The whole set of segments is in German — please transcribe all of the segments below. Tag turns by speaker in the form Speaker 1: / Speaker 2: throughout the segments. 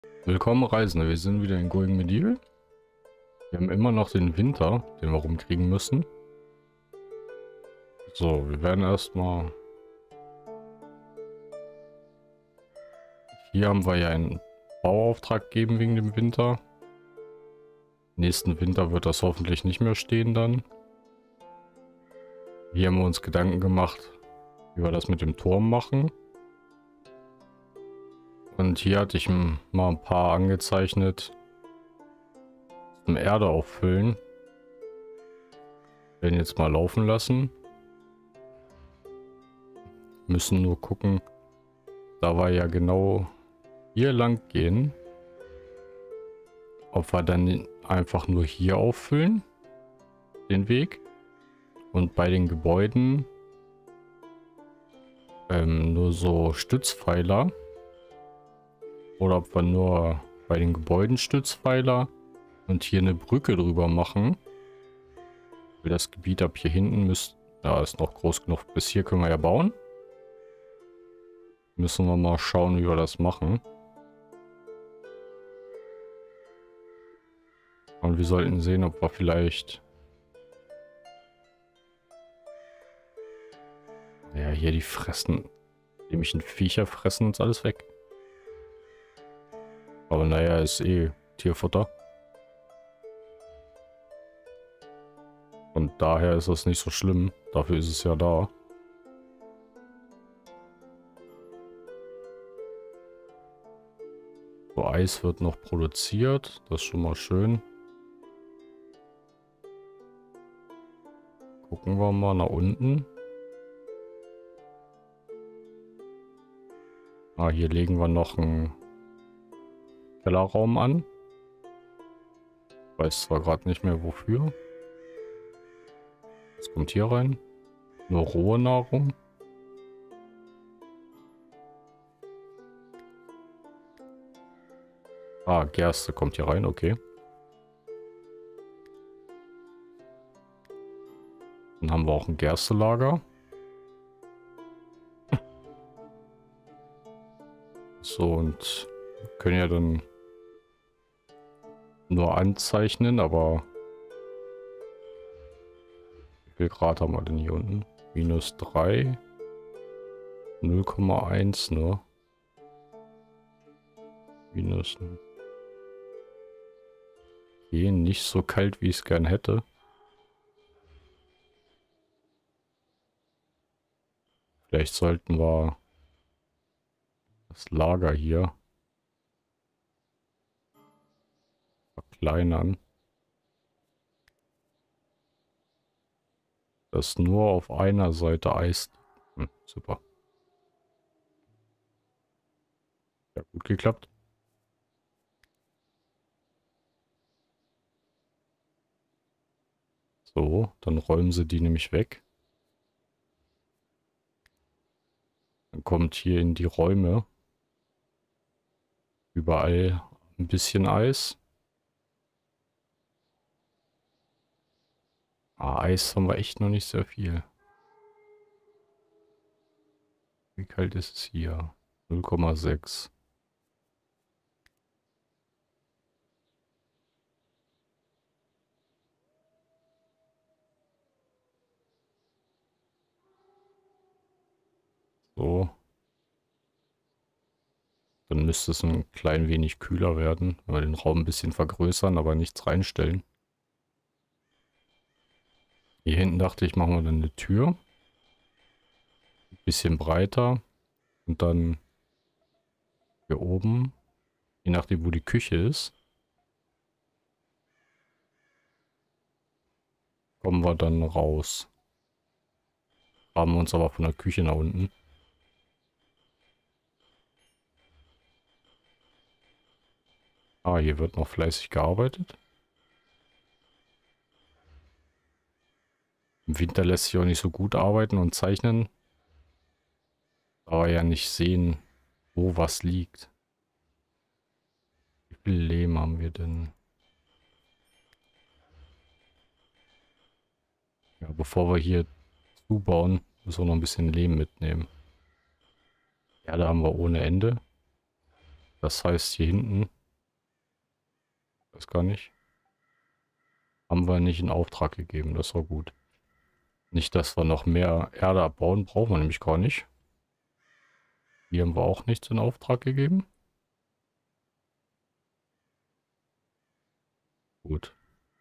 Speaker 1: Willkommen Reisende, wir sind wieder in Going Medieval. Wir haben immer noch den Winter, den wir rumkriegen müssen. So, wir werden erstmal... Hier haben wir ja einen Bauauftrag gegeben wegen dem Winter. Nächsten Winter wird das hoffentlich nicht mehr stehen dann. Hier haben wir uns Gedanken gemacht, wie wir das mit dem Turm machen. Und hier hatte ich mal ein paar angezeichnet. Zum Erde auffüllen. Wir werden jetzt mal laufen lassen. Müssen nur gucken, da wir ja genau hier lang gehen, ob wir dann einfach nur hier auffüllen, den Weg, und bei den Gebäuden nur so Stützpfeiler, oder ob wir nur bei den Gebäuden Stützpfeiler und hier eine Brücke drüber machen. Weil das Gebiet ab hier hinten ist noch groß genug, bis hier können wir ja bauen. Müssen wir mal schauen, wie wir das machen. Und wir sollten sehen, ob wir vielleicht... Ja, hier die dämlichen Viecher fressen uns alles weg. Aber naja, ist eh Tierfutter. Und daher ist das nicht so schlimm. Dafür ist es ja da. So, Eis wird noch produziert. Das ist schon mal schön. Gucken wir mal nach unten. Ah, hier legen wir noch einen Kellerraum an. Ich weiß zwar gerade nicht mehr wofür. Was kommt hier rein? Nur rohe Nahrung. Ah, Gerste kommt hier rein, okay. Dann haben wir auch ein Gerstelager. So, und wir können ja dann nur anzeichnen, aber wie viel Grad haben wir denn hier unten? -3, 0,1 nur. Minus. Okay, nicht so kalt, wie ich es gern hätte. Vielleicht sollten wir das Lager hier verkleinern. Das nur auf einer Seite Eis. Super. Ja, gut geklappt. So, dann räumen sie die nämlich weg. Dann kommt hier in die Räume überall ein bisschen Eis. Ah, Eis haben wir echt noch nicht sehr viel. Wie kalt ist es hier? 0,6. So. Dann müsste es ein klein wenig kühler werden, wenn wir den Raum ein bisschen vergrößern, aber nichts reinstellen. Hier hinten dachte ich, machen wir dann eine Tür. Ein bisschen breiter. Und dann hier oben, je nachdem wo die Küche ist, kommen wir dann raus. Haben wir uns aber von der Küche nach unten. Ah, hier wird noch fleißig gearbeitet. Im Winter lässt sich auch nicht so gut arbeiten und zeichnen. Aber ja nicht sehen, wo was liegt. Wie viel Lehm haben wir denn? Ja, bevor wir hier zubauen, müssen wir noch ein bisschen Lehm mitnehmen. Ja, da haben wir ohne Ende. Das heißt hier hinten, weiß gar nicht, haben wir nicht in Auftrag gegeben. Das war gut. Nicht, dass wir noch mehr Erde abbauen, brauchen wir nämlich gar nicht. Hier haben wir auch nichts in Auftrag gegeben. Gut.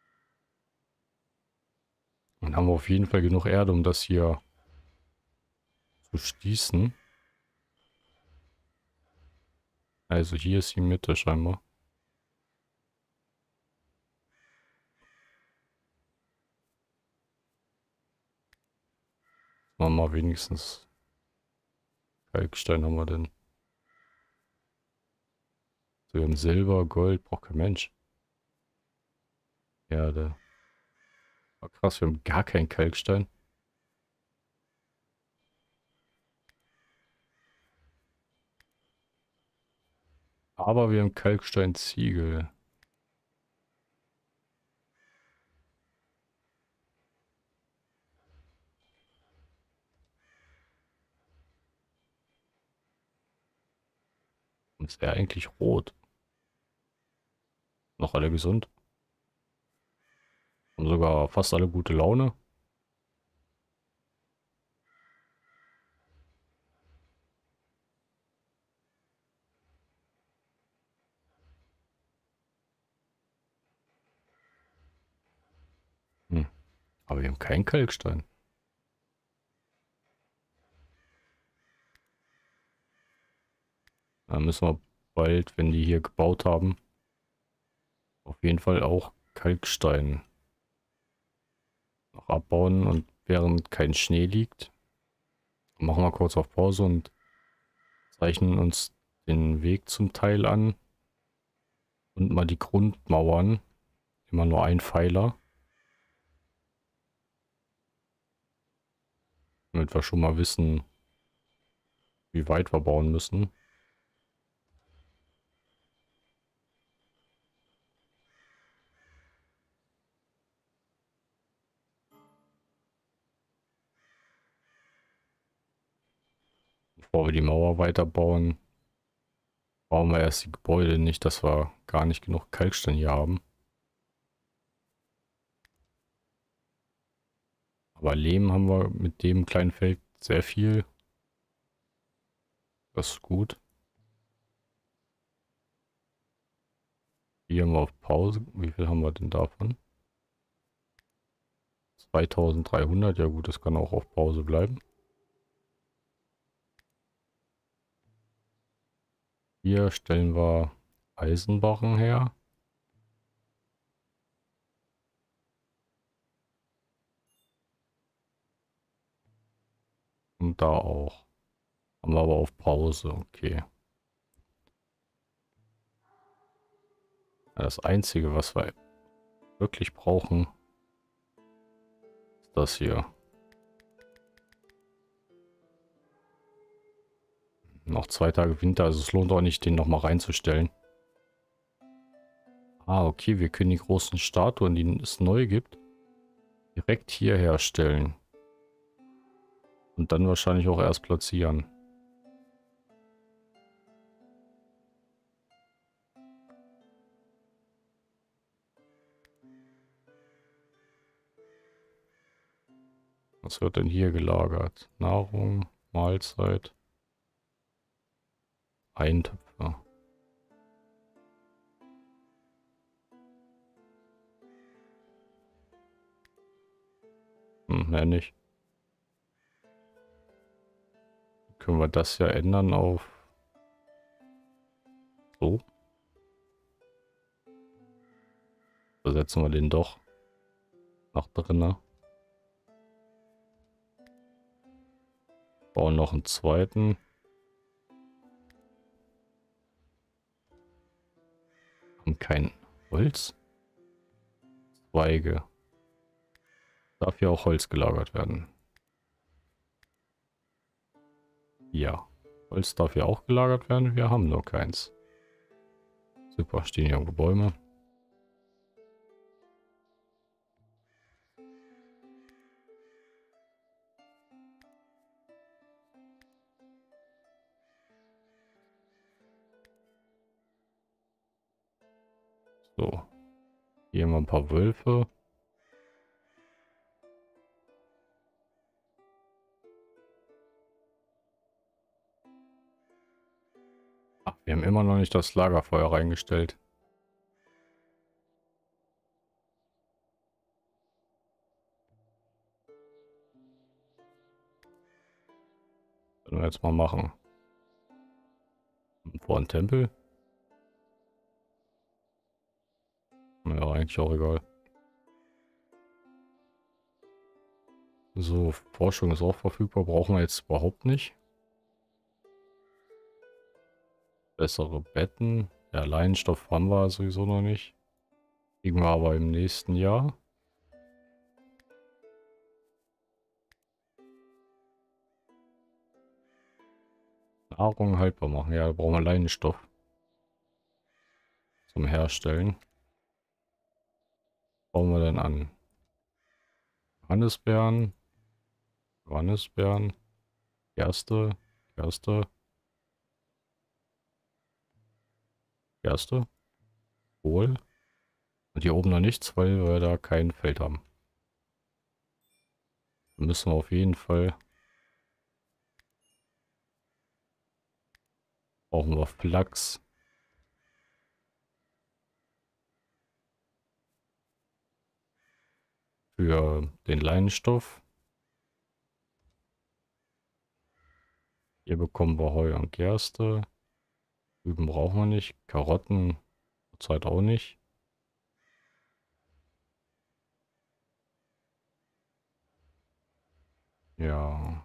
Speaker 1: Dann haben wir auf jeden Fall genug Erde, um das hier zu schließen. Also hier ist die Mitte scheinbar. Machen wir mal wenigstens Kalkstein haben wir denn. So, wir haben Silber, Gold, braucht kein Mensch. Erde. Ah, krass, wir haben gar keinen Kalkstein. Aber wir haben Kalksteinziegel. Ist er eigentlich rot? Noch alle gesund? Haben sogar fast alle gute Laune. Hm. Aber wir haben keinen Kalkstein. Da müssen wir bald, wenn die hier gebaut haben, auf jeden Fall auch Kalkstein noch abbauen. Und während kein Schnee liegt, machen wir kurz auf Pause und zeichnen uns den Weg zum Teil an. Und mal die Grundmauern. Immer nur ein Pfeiler. Damit wir schon mal wissen, wie weit wir bauen müssen. Bevor wir die Mauer weiterbauen, bauen wir erst die Gebäude, nicht, dass wir gar nicht genug Kalkstein hier haben. Aber Lehm haben wir mit dem kleinen Feld sehr viel. Das ist gut. Hier haben wir auf Pause. Wie viel haben wir denn davon? 2300. Ja gut, das kann auch auf Pause bleiben. Hier stellen wir Eisenbarren her. Und da auch. Haben wir aber auf Pause. Okay. Ja, das Einzige, was wir wirklich brauchen, ist das hier. Noch 2 Tage Winter, also es lohnt auch nicht, den nochmal reinzustellen. Ah, okay, wir können die großen Statuen, die es neu gibt, direkt hier herstellen. Und dann wahrscheinlich auch erst platzieren. Was wird denn hier gelagert? Nahrung, Mahlzeit, Eintöpfe. Mehr nicht. Können wir das ja ändern auf so. Versetzen wir den doch nach drinnen. Bauen noch einen zweiten. Haben kein Holz. Zweige. Darf hier auch Holz gelagert werden? Ja. Holz darf hier auch gelagert werden. Wir haben nur keins. Super, stehen hier irgendwo Bäume. So, hier haben wir ein paar Wölfe. Ach, wir haben immer noch nicht das Lagerfeuer reingestellt. Können wir jetzt mal machen. Vor dem Tempel? Ja, eigentlich auch egal. So, Forschung ist auch verfügbar. Brauchen wir jetzt überhaupt nicht. Bessere Betten. Ja, Leinenstoff haben wir sowieso noch nicht. Kriegen wir aber im nächsten Jahr. Nahrung haltbar machen. Ja, da brauchen wir Leinenstoff zum Herstellen. Bauen wir denn an? Johannisbeeren. Johannisbeeren. Gerste. Gerste. Gerste. Kohl. Und hier oben noch nichts, weil wir da kein Feld haben. Da müssen wir auf jeden Fall. Brauchen wir Flachs. Für den Leinenstoff. Hier bekommen wir Heu und Gerste. Rüben brauchen wir nicht. Karotten zurzeit auch nicht. Ja.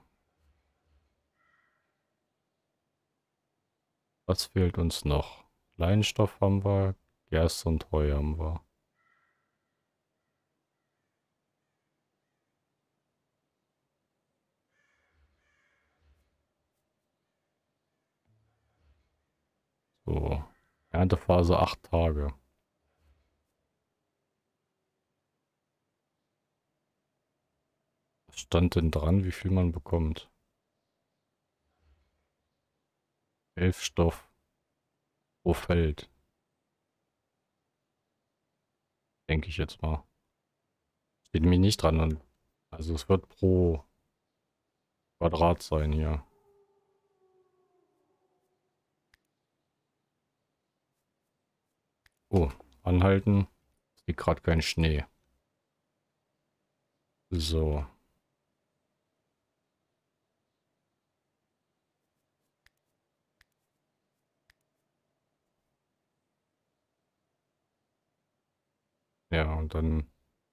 Speaker 1: Was fehlt uns noch? Leinenstoff haben wir. Gerste und Heu haben wir. So. Erntephase 8 Tage. Was stand denn dran, wie viel man bekommt? 11 Stoff pro Feld. Denke ich jetzt mal. Steht mir nicht dran. Also es wird pro Quadrat sein hier. Oh, anhalten. Es liegt gerade kein Schnee. So. Ja, und dann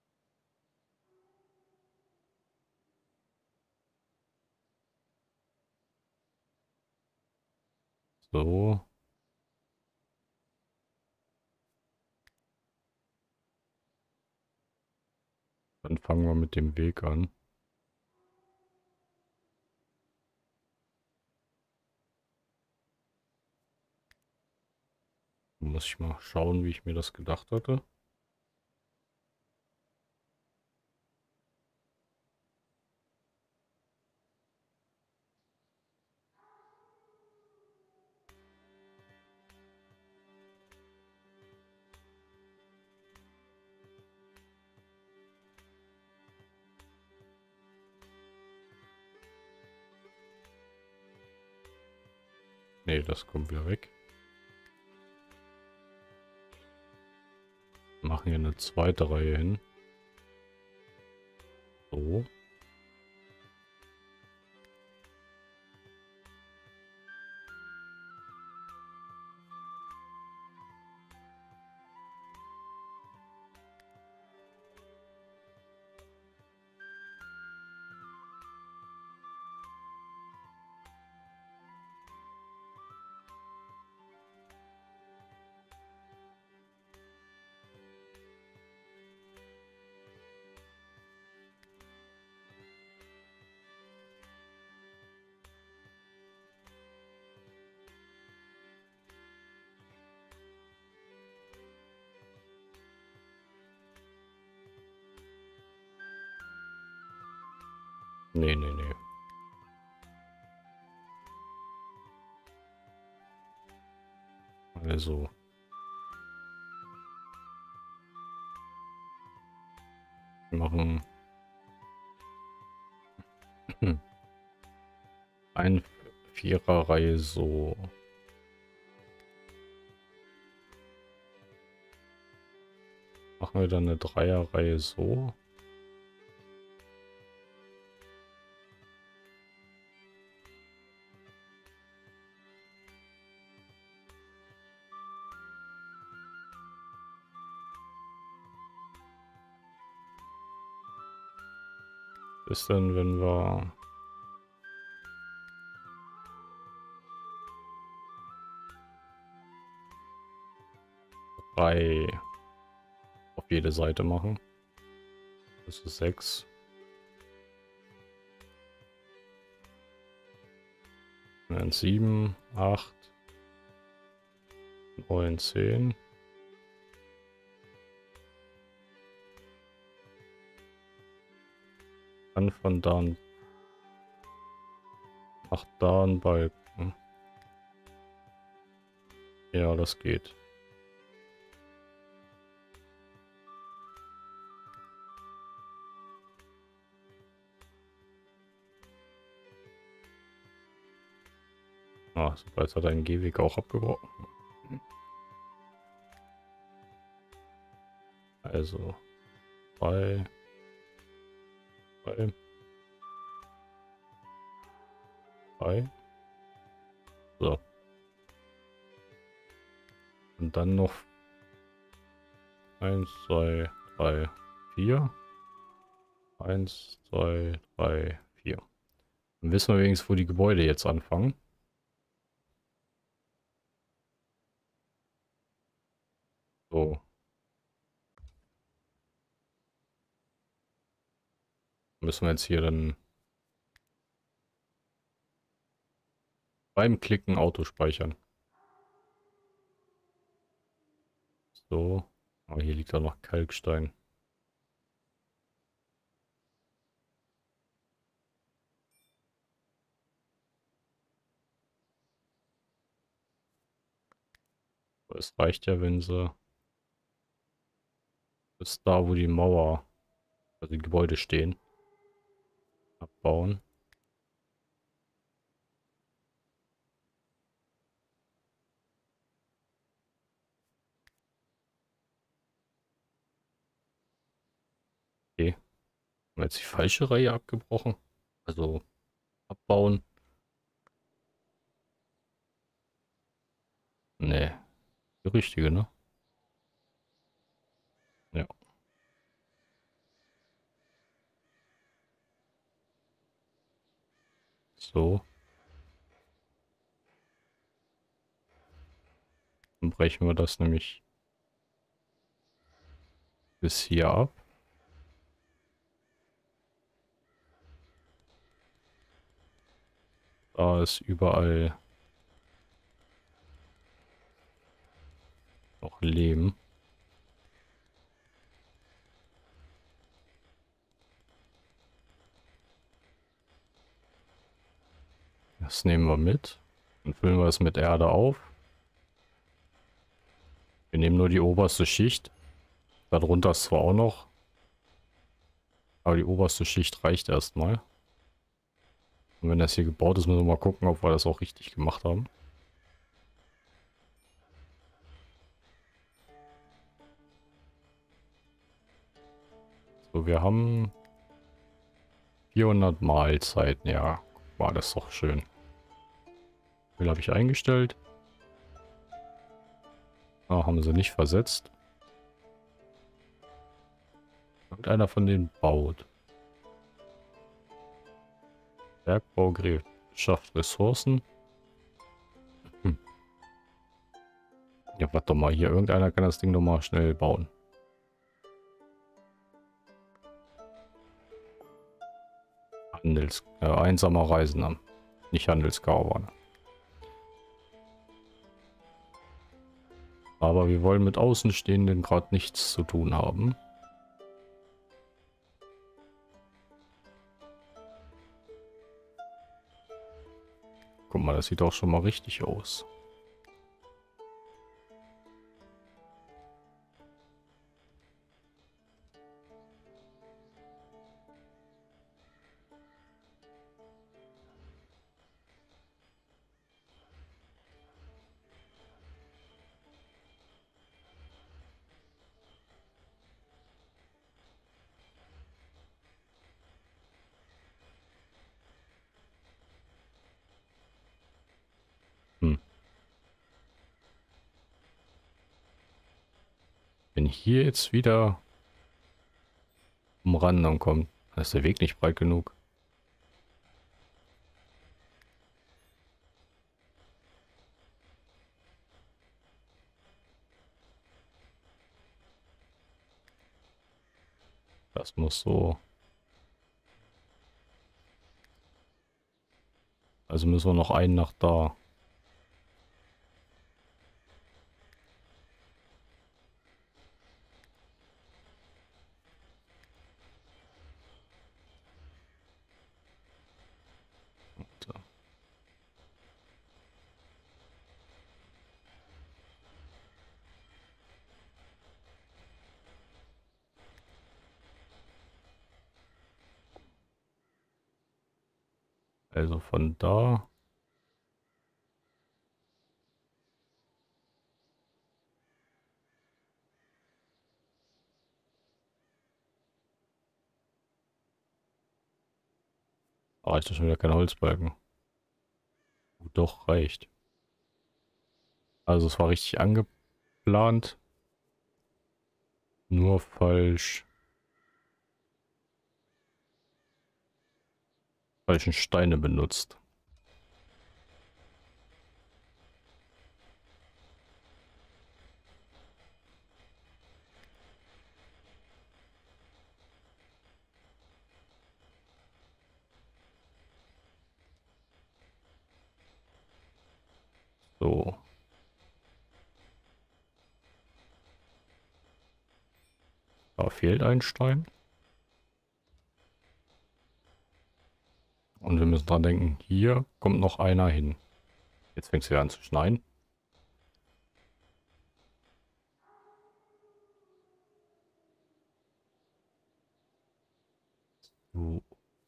Speaker 1: so. Dann fangen wir mit dem Weg an. Muss ich mal schauen, wie ich mir das gedacht hatte. Nee, das kommt wieder weg. Machen hier eine zweite Reihe hin. So. Nee, nee, nee. Also. Wir machen eine Viererreihe so. Machen wir dann eine Dreierreihe so. Ist denn, wenn wir drei auf jede Seite machen? Das ist 6. Dann 7, 8, 9, 10. Dann von da an nach da ein Balken. Ja, das geht. Ah, super, jetzt hat er einen Gehweg auch abgebrochen. Also 2, 3, 3. So. Und dann noch 1, 2, 3, 4. 1, 2, 3, 4. Dann wissen wir wenigstens, wo die Gebäude jetzt anfangen. So. Müssen wir jetzt hier dann beim Klicken Auto speichern. So. Aber hier liegt auch noch Kalkstein. Es reicht ja, wenn sie bis da, wo die Mauer, also die Gebäude stehen, abbauen. Okay. Haben wir jetzt die falsche Reihe abgebrochen? Also abbauen? Nee, die richtige, ne? Ja. So. Dann brechen wir das nämlich bis hier ab. Da ist überall noch Lehm. Das nehmen wir mit. Dann füllen wir es mit Erde auf. Wir nehmen nur die oberste Schicht. Darunter ist zwar auch noch, aber die oberste Schicht reicht erstmal. Und wenn das hier gebaut ist, müssen wir mal gucken, ob wir das auch richtig gemacht haben. So, wir haben 400 Mahlzeiten. Ja, war das doch schön. Wie viel habe ich eingestellt? Ah, haben sie nicht versetzt. Irgendeiner von denen baut. Bergbaugerät schafft Ressourcen. Hm. Ja, warte doch mal. Hier, irgendeiner kann das Ding doch mal schnell bauen. Einsamer Reisender. Nicht Handelskarawane. Aber wir wollen mit Außenstehenden gerade nichts zu tun haben. Guck mal, das sieht auch schon mal richtig aus. Wenn hier jetzt wieder umrandern kommt, dann ist der Weg nicht breit genug. Das muss so. Also müssen wir noch einen nach da. So. Also von da. Reicht das schon wieder kein Holzbalken. Doch, reicht. Also es war richtig angeplant. Nur falschen Steine benutzt. So. Da fehlt ein Stein. Und wir müssen dran denken, hier kommt noch einer hin. Jetzt fängt es wieder an zu schneien. So.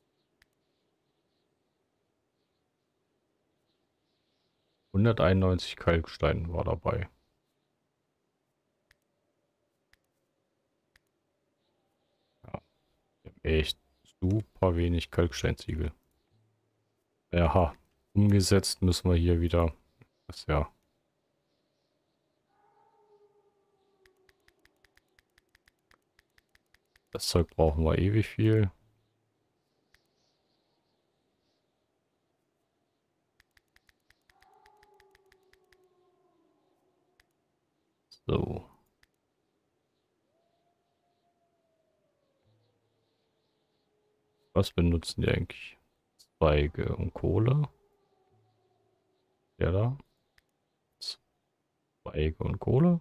Speaker 1: 191 Kalkstein war dabei. Ja, wir haben echt super wenig Kalksteinziegel. Ja, umgesetzt müssen wir hier wieder. Das ja. Das Zeug brauchen wir ewig viel. So. Was benutzen die eigentlich? Zweige und Kohle. Der da. Zweige und Kohle.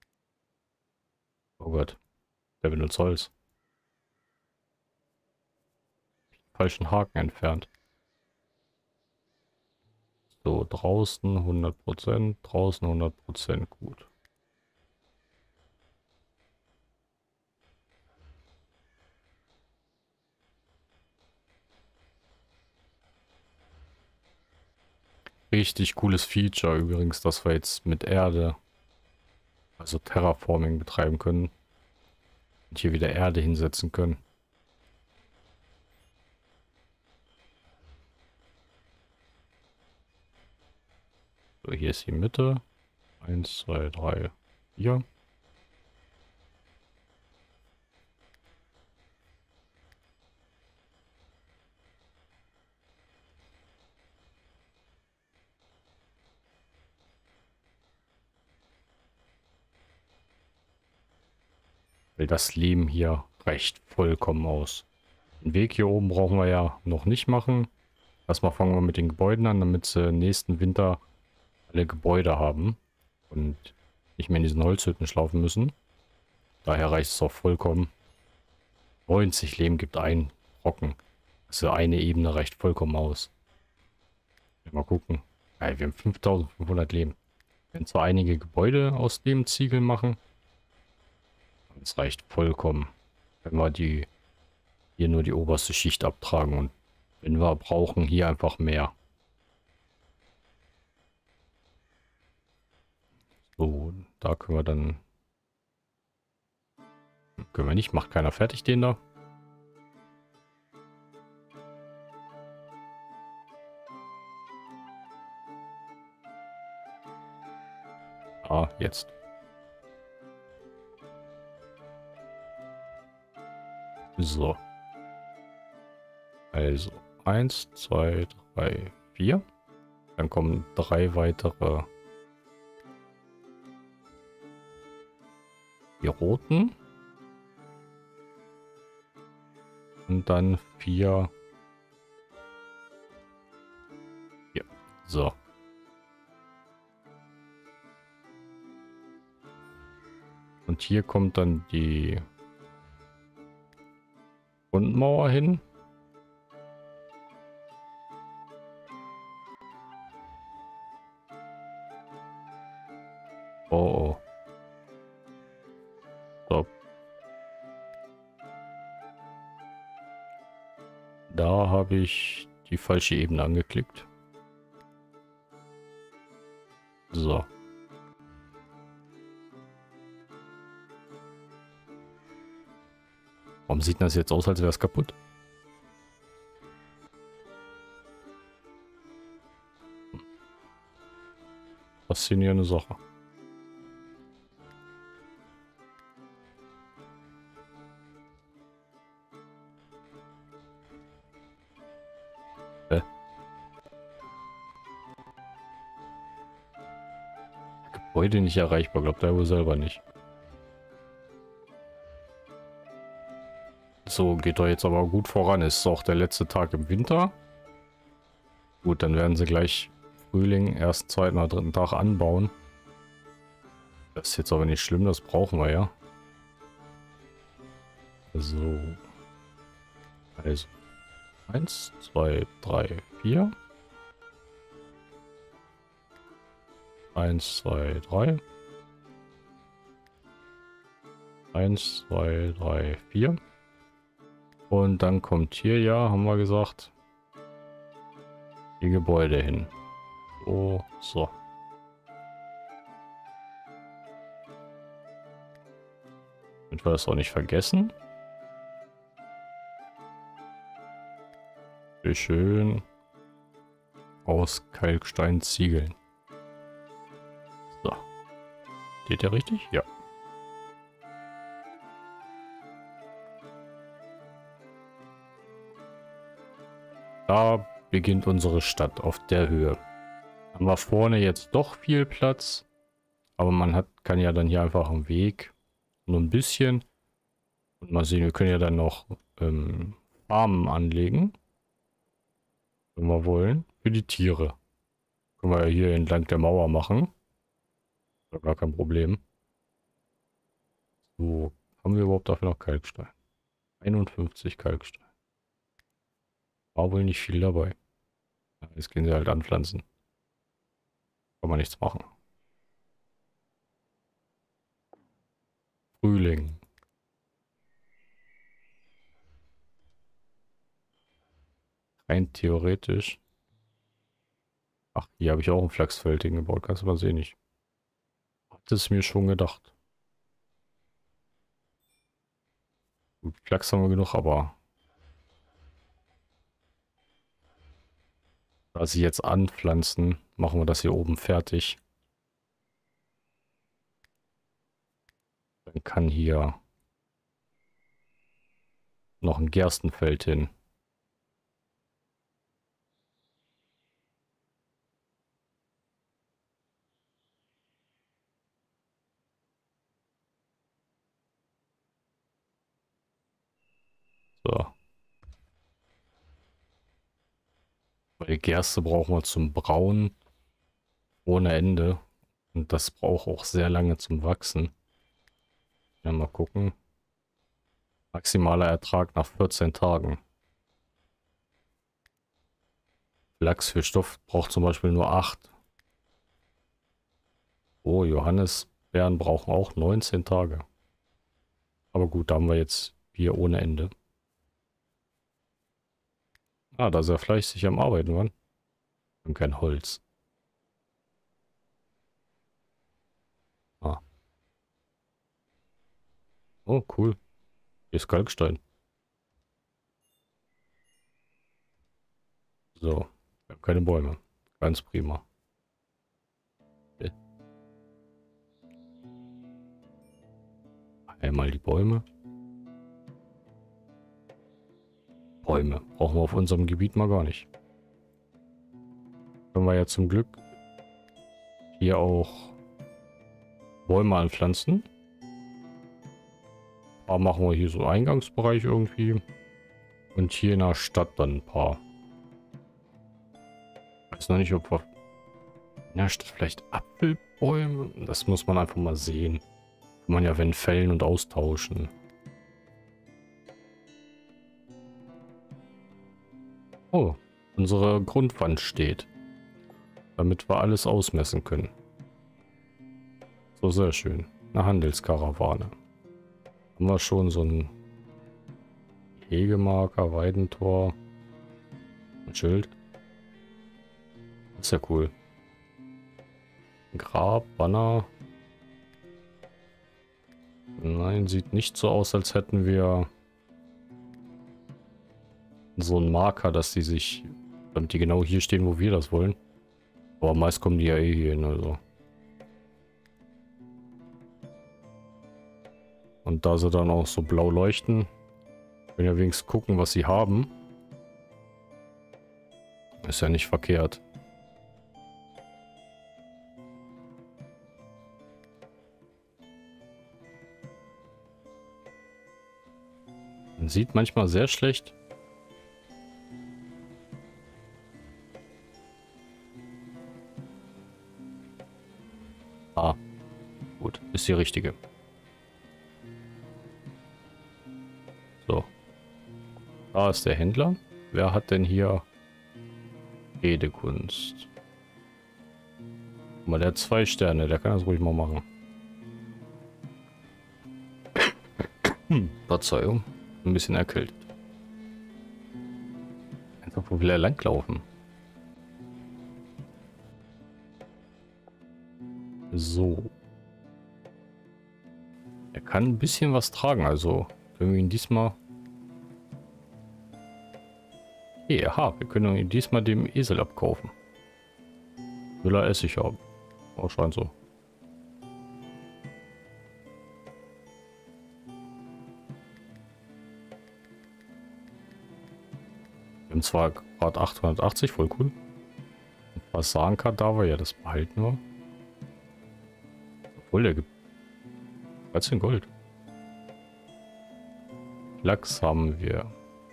Speaker 1: Oh Gott. Der benutzt Holz. Falschen Haken entfernt. So, draußen 100%. Draußen 100% gut. Richtig cooles Feature übrigens, dass wir jetzt mit Erde, also Terraforming betreiben können. Und hier wieder Erde hinsetzen können. So, hier ist die Mitte. 1, 2, 3, 4. Weil das Leben hier reicht vollkommen aus. Den Weg hier oben brauchen wir ja noch nicht machen. Erstmal fangen wir mit den Gebäuden an, damit sie nächsten Winter alle Gebäude haben. Und nicht mehr in diesen Holzhütten schlafen müssen. Daher reicht es auch vollkommen. 90 Leben gibt ein Brocken. Also eine Ebene reicht vollkommen aus. Mal gucken. Ja, wir haben 5500 Leben. Wir können zwar einige Gebäude aus dem Ziegel machen. Aber es reicht vollkommen. Wenn wir hier nur die oberste Schicht abtragen. Und wenn wir brauchen, hier einfach mehr. So, da können wir dann... Können wir nicht. Macht keiner fertig den da. Ah, jetzt. So. Also 1, 2, 3, 4. Dann kommen 3 weitere. Die roten. Und dann 4. Hier. So. Und hier kommt dann die Grundmauer hin. Oh, oh. So. Da habe ich die falsche Ebene angeklickt. So. Warum sieht das jetzt aus, als wäre es kaputt? Faszinierende Sache. Gebäude nicht erreichbar, glaubt er wohl selber nicht. So, geht doch jetzt aber gut voran. Ist auch der letzte Tag im Winter. Gut, dann werden sie gleich Frühling, ersten, zweiten oder dritten Tag anbauen. Das ist jetzt aber nicht schlimm, das brauchen wir ja. So. Also. 1, 2, 3, 4. 1, 2, 3. 1, 2, 3, 4. Und dann kommt hier, ja, haben wir gesagt, die Gebäude hin. Oh, so. Damit wir das auch nicht vergessen. Wie schön aus Kalkstein ziegeln. So. Steht der richtig? Ja. Da beginnt unsere Stadt auf der Höhe. Haben wir vorne jetzt doch viel Platz. Aber man kann ja dann hier einfach einen Weg. Nur ein bisschen. Und mal sehen, wir können ja dann noch Farmen anlegen. Wenn wir wollen. Für die Tiere. Können wir ja hier entlang der Mauer machen. Gar kein Problem. So, haben wir überhaupt dafür noch Kalkstein? 51 Kalkstein. War wohl nicht viel dabei. Ja, jetzt gehen sie halt anpflanzen. Kann man nichts machen. Frühling. Rein theoretisch. Ach, hier habe ich auch ein Flachsfeld hingebaut. Kannst du mal sehen. Ich hatte es mir schon gedacht. Gut, Flachs haben wir genug, aber da sie jetzt anpflanzen, machen wir das hier oben fertig. Dann kann hier noch ein Gerstenfeld hin. So. Weil Gerste brauchen wir zum Brauen ohne Ende. Und das braucht auch sehr lange zum Wachsen. Ja, mal gucken. Maximaler Ertrag nach 14 Tagen. Flachs für Stoff braucht zum Beispiel nur 8. Oh, Johannisbeeren brauchen auch 19 Tage. Aber gut, da haben wir jetzt Bier ohne Ende. Ah, da ist er fleißig am Arbeiten, Mann. Wir haben kein Holz. Ah. Oh, cool. Hier ist Kalkstein. So. Wir haben keine Bäume. Ganz prima. Einmal die Bäume. Bäume. Brauchen wir auf unserem Gebiet mal gar nicht. Können wir ja zum Glück hier auch Bäume anpflanzen. Aber machen wir hier so Eingangsbereich irgendwie. Und hier in der Stadt dann ein paar. Ich weiß noch nicht, ob wir in der Stadt vielleicht Apfelbäume. Das muss man einfach mal sehen. Kann man ja wenn fällen und austauschen. Oh, unsere Grundwand steht. Damit wir alles ausmessen können. So, sehr schön. Eine Handelskarawane. Haben wir schon so ein Hegemarker, Weidentor. Ein Schild. Das ist ja cool. Grab, Banner. Nein, sieht nicht so aus, als hätten wir so einen Marker, dass die sich, damit die genau hier stehen, wo wir das wollen. Aber meist kommen die ja eh hier hin, also. Und da sie dann auch so blau leuchten, können ja wenigstens gucken, was sie haben. Ist ja nicht verkehrt. Man sieht manchmal sehr schlecht. Ah, gut, ist die richtige. So. Da ist der Händler. Wer hat denn hier Redekunst? Guck mal, der hat 2 Sterne. Der kann das ruhig mal machen. Verzeihung. Ein bisschen erkältet. Einfach wo will er langlaufen? So. Er kann ein bisschen was tragen, also können wir ihn diesmal... Hey, aha, wir können ihn diesmal dem Esel abkaufen. Will er Essig haben. Oh, scheint so. Wir haben zwar gerade 880, voll cool. Fasankadaver, ja, das behalten wir. Obwohl, der gibt 13 Gold. Lachs haben wir.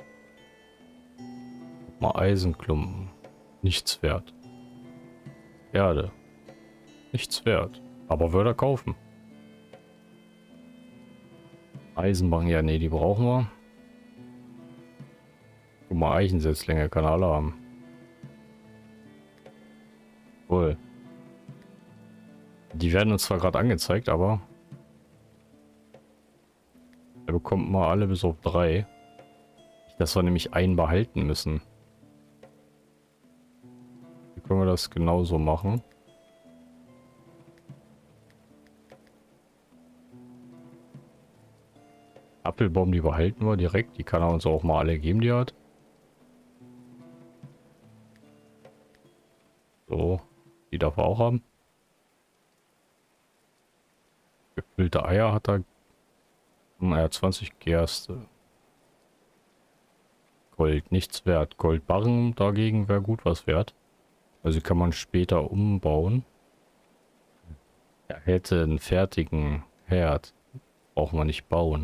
Speaker 1: Mal Eisenklumpen. Nichts wert. Erde. Nichts wert. Aber würde er kaufen. Eisenbahn, ja, nee, die brauchen wir. Guck mal, Eichensetzlinge kann er alle haben. Cool. Die werden uns zwar gerade angezeigt, aber er bekommt mal alle bis auf 3. Dass wir nämlich einen behalten müssen. Wie können wir das genauso machen? Apfelbaum, die behalten wir direkt. Die kann er uns auch mal alle geben, die er hat. So, die darf er auch haben. Gefüllte Eier hat er. Er hat 20 Gerste. Gold, nichts wert. Goldbarren dagegen wäre gut was wert. Also kann man später umbauen. Er hätte einen fertigen Herd. Brauchen wir nicht bauen.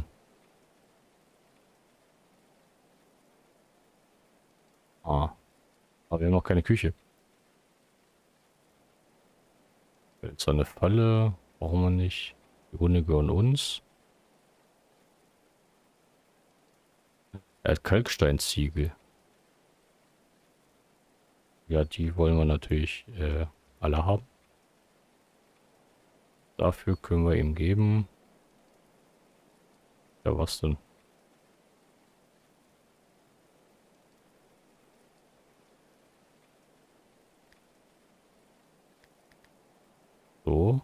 Speaker 1: Ah. Aber wir haben noch keine Küche. Jetzt eine Falle. Brauchen wir nicht. Die Hunde gehören uns. Er hat Kalksteinziegel. Ja, die wollen wir natürlich alle haben. Dafür können wir ihm geben. Ja, was denn? So.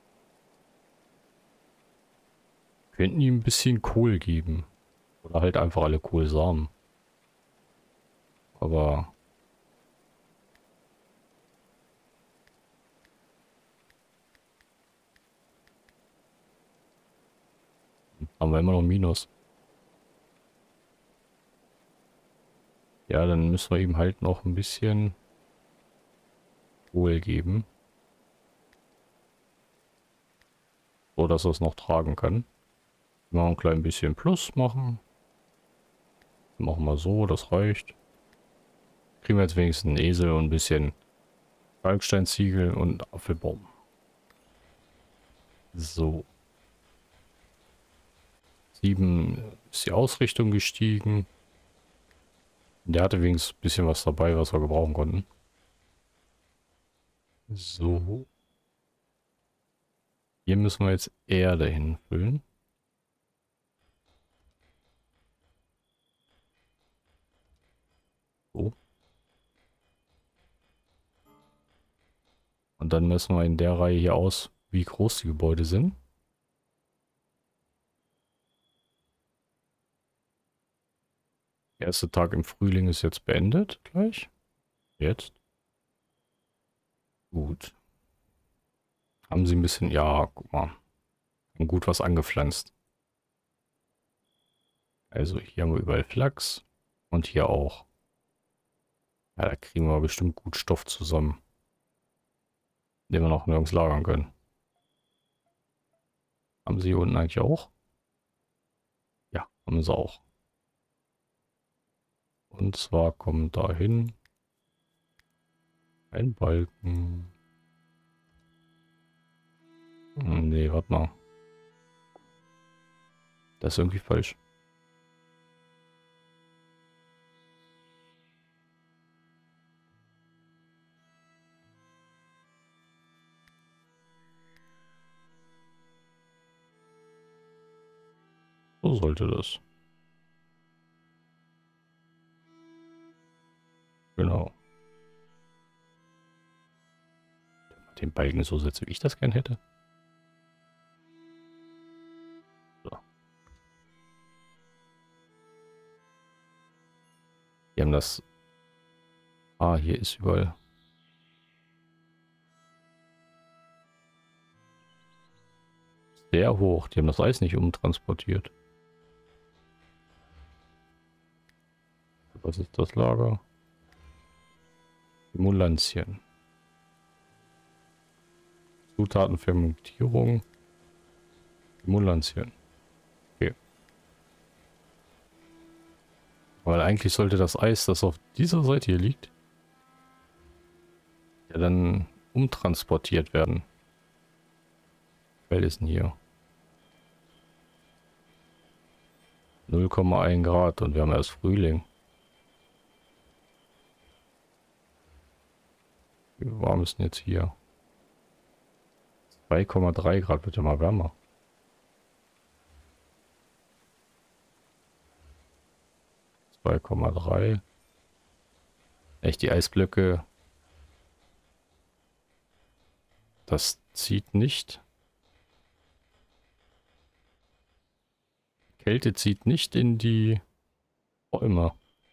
Speaker 1: Könnten ihm ein bisschen Kohl geben. Oder halt einfach alle Kohlsamen. Aber... haben wir immer noch Minus. Ja, dann müssen wir ihm halt noch ein bisschen Kohl geben. So, dass er es noch tragen kann. Mal ein klein bisschen Plus machen. Machen wir so, das reicht. Kriegen wir jetzt wenigstens einen Esel und ein bisschen Kalksteinziegel und Apfelbaum. So. 7 ist die Ausrichtung gestiegen. Der hatte wenigstens ein bisschen was dabei, was wir gebrauchen konnten. So. Hier müssen wir jetzt Erde hinfüllen. So. Und dann messen wir in der Reihe hier aus, wie groß die Gebäude sind. Der erste Tag im Frühling ist jetzt beendet, gleich. Jetzt. Gut. Haben sie ein bisschen, ja, guck mal. Haben gut was angepflanzt. Also hier haben wir überall Flachs. Und hier auch. Ja, da kriegen wir bestimmt gut Stoff zusammen. Den wir noch nirgends lagern können. Haben sie hier unten eigentlich auch? Ja, haben sie auch. Und zwar kommt dahin ein Balken. Nee, warte mal. Das ist irgendwie falsch. So sollte das. Genau. Den Balken so setzen, wie ich das gern hätte. So. Die haben das... Ah, hier ist überall... Sehr hoch. Die haben das Eis nicht umtransportiert. Was ist das Lager? Emulantien. Zutatenfermentierung. Emulantien. Okay. Weil eigentlich sollte das Eis, das auf dieser Seite hier liegt, ja dann umtransportiert werden. Weil ist denn hier? 0,1 Grad und wir haben erst Frühling. Wie warm ist denn jetzt hier? 2,3 Grad, wird ja mal wärmer. (2,3). Echt, die Eisblöcke. Das zieht nicht. Kälte zieht nicht in die Bäume.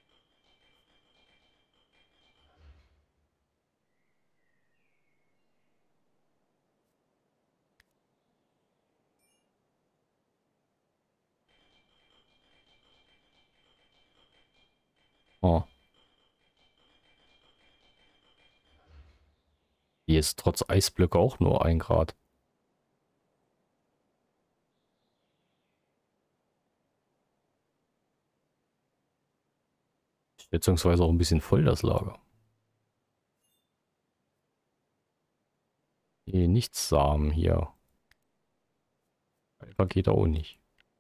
Speaker 1: Oh. Hier ist trotz Eisblöcke auch nur 1 Grad. Schätzungsweise auch ein bisschen voll das Lager. Hier nichts Samen hier. Alpha geht auch nicht.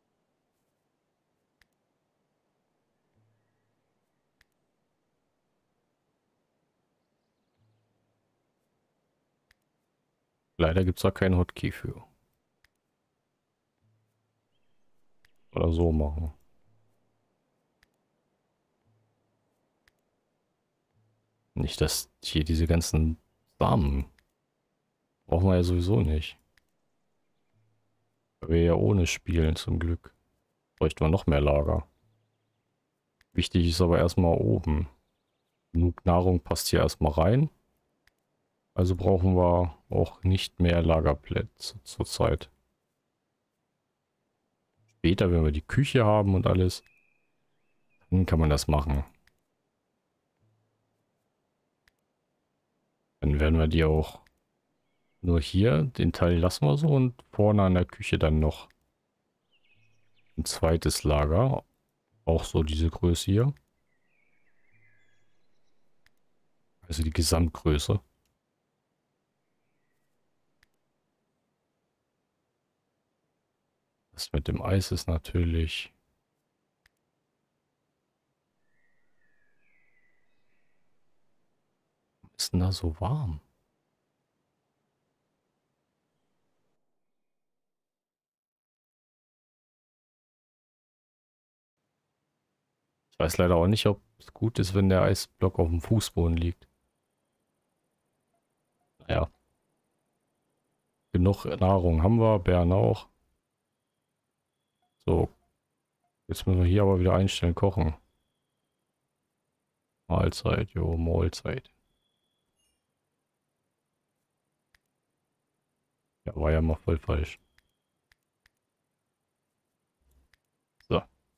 Speaker 1: Leider gibt es da keinen Hotkey für. Oder so machen. Nicht, dass hier diese ganzen Samen brauchen wir ja sowieso nicht. Weil wir ja ohne spielen zum Glück. Bräuchten wir noch mehr Lager. Wichtig ist aber erstmal oben. Genug Nahrung passt hier erstmal rein. Also brauchen wir auch nicht mehr Lagerplätze zurzeit. Später, wenn wir die Küche haben und alles, dann kann man das machen. Dann werden wir die auch nur hier, den Teil lassen wir so und vorne an der Küche dann noch ein zweites Lager. Auch so diese Größe hier. Also die Gesamtgröße. Das mit dem Eis ist natürlich... Ist denn da so warm? Ich weiß leider auch nicht, ob es gut ist, wenn der Eisblock auf dem Fußboden liegt. Naja, genug Nahrung haben wir, Bären auch. So, jetzt müssen wir hier aber wieder einstellen, kochen. Mahlzeit, jo, Mahlzeit. Ja, war ja mal voll falsch. So,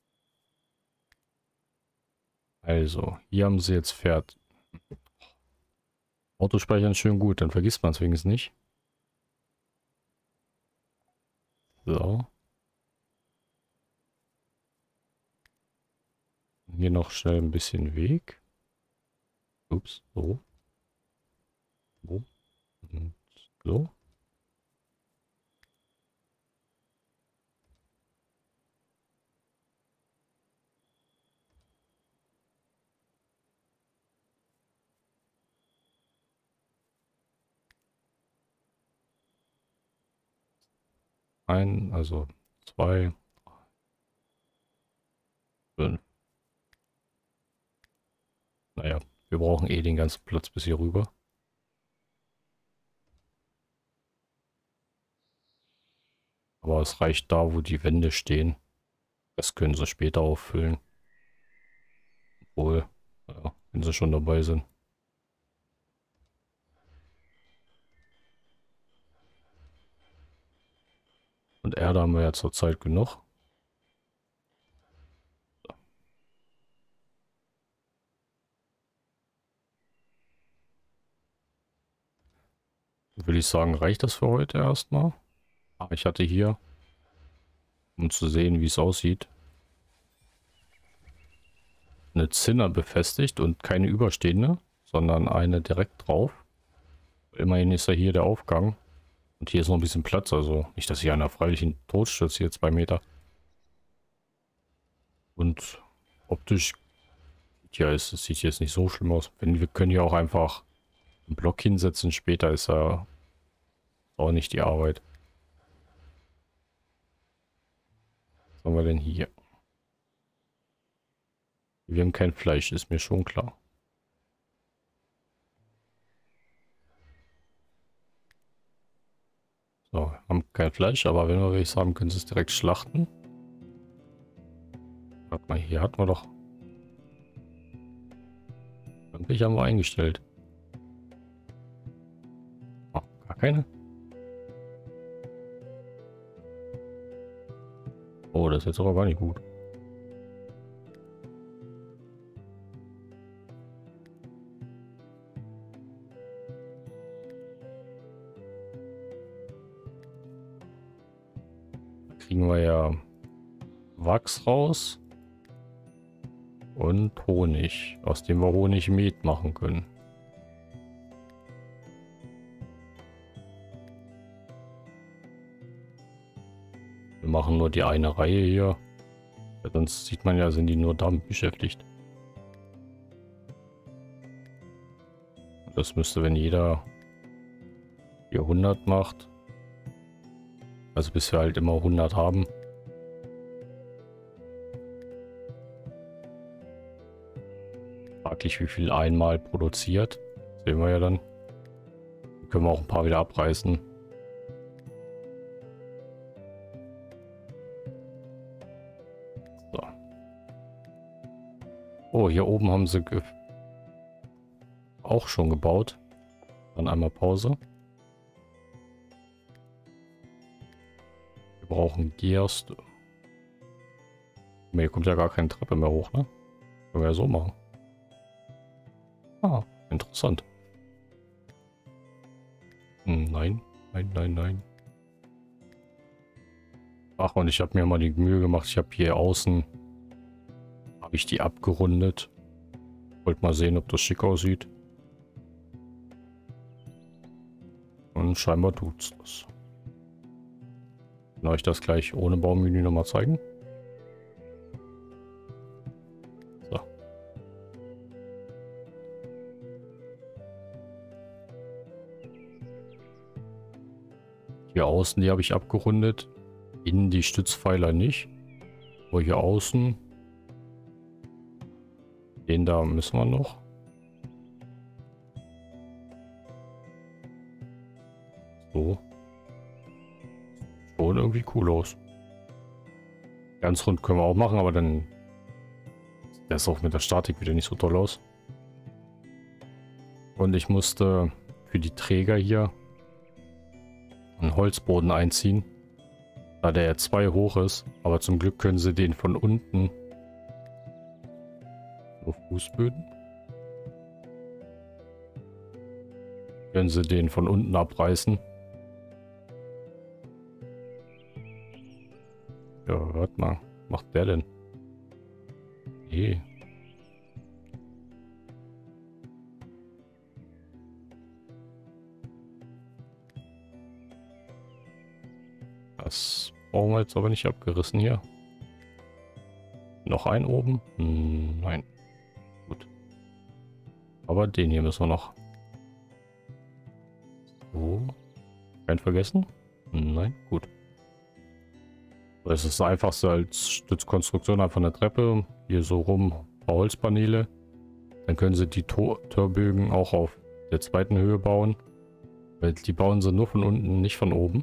Speaker 1: also, hier haben sie jetzt Pferd. Autospeichern ist schön gut, dann vergisst man es wenigstens nicht. So. Hier noch schnell ein bisschen Weg. Ups, so. So. Und so. Also zwei, fünf. Naja, wir brauchen eh den ganzen Platz bis hier rüber. Aber es reicht da, wo die Wände stehen. Das können sie später auffüllen. Obwohl, ja, wenn sie schon dabei sind. Und Erde haben wir ja zurzeit genug. Würde ich sagen, reicht das für heute erstmal. Aber ich hatte hier, um zu sehen, wie es aussieht, eine Zinne befestigt und keine überstehende, sondern eine direkt drauf. Immerhin ist ja hier der Aufgang. Und hier ist noch ein bisschen Platz, also nicht, dass hier einer freiwillig in den Tod stürzt, hier 2 Meter. Und optisch, ja, es sieht jetzt nicht so schlimm aus. Wir können hier auch einfach einen Block hinsetzen, später ist ja auch nicht die Arbeit. Was haben wir denn hier? Wir haben kein Fleisch, ist mir schon klar. So, haben kein Fleisch, aber wenn wir welches haben, können sie es direkt schlachten. Warte mal, hier hatten wir doch. Eigentlich haben wir eingestellt. Ah, gar keine. Oh, das ist jetzt aber gar nicht gut. Da kriegen wir ja Wachs raus. Und Honig, aus dem wir Honigmet machen können. Wir machen nur die eine Reihe hier. Ja, sonst sieht man ja, sind die nur damit beschäftigt. Das müsste, wenn jeder 400 macht. Also bis wir halt immer 100 haben. Fraglich, wie viel einmal produziert. Sehen wir ja dann. Können wir auch ein paar wieder abreißen. So. Oh, hier oben haben sie auch schon gebaut. Dann einmal Pause. Wir brauchen Gerste. Hier kommt ja gar keine Treppe mehr hoch, ne? Können wir ja so machen. Ah, interessant. Nein, nein, nein, nein. Ach, und ich habe mir mal die Mühe gemacht. Ich habe hier außen, habe ich die abgerundet. Wollte mal sehen, ob das schick aussieht. Und scheinbar tut's das. Kann euch das gleich ohne Baumenü nochmal zeigen. So. Hier außen, die habe ich abgerundet. Innen die Stützpfeiler nicht. Aber hier außen. Den da müssen wir noch. So. Schon irgendwie cool aus. Ganz rund können wir auch machen, aber dann sieht das auch mit der Statik wieder nicht so toll aus. Und ich musste für die Träger hier einen Holzboden einziehen. Da der ja 2 hoch ist. Aber zum Glück können sie den von unten. Nur Fußböden. Können sie den von unten abreißen. Ja, hört mal. Was macht der denn? Nee. Das brauchen wir jetzt aber nicht abgerissen hier. Noch einen oben? Nein. Gut. Aber den hier müssen wir noch. So. Kein vergessen? Nein. Gut. Das ist das einfachste als Stützkonstruktion. Einfach eine Treppe. Hier so rum ein paar Holzpaneele. Dann können sie die Torbögen auch auf der zweiten Höhe bauen. Weil die bauen sie nur von unten, nicht von oben.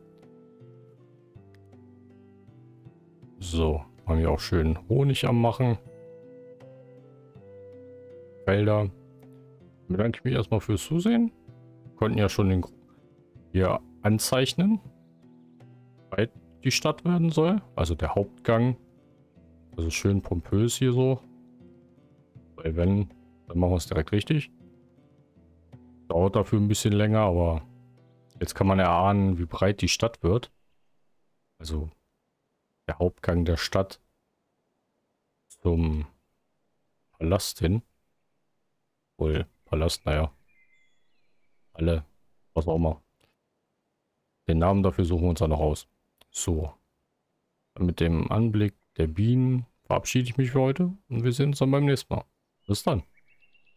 Speaker 1: So, haben wir auch schön Honig am Machen. Felder. Bedanke ich mich erstmal fürs Zusehen. Konnten ja schon den hier anzeichnen, wie weit die Stadt werden soll. Also der Hauptgang. Also schön pompös hier so. Weil wenn, dann machen wir es direkt richtig. Dauert dafür ein bisschen länger, aber jetzt kann man erahnen, wie breit die Stadt wird. Also der Hauptgang der Stadt zum Palast hin. Wohl, Palast, naja. Alle, was auch immer. Den Namen dafür suchen wir uns dann noch aus. So. Mit dem Anblick der Bienen verabschiede ich mich für heute und wir sehen uns dann beim nächsten Mal. Bis dann.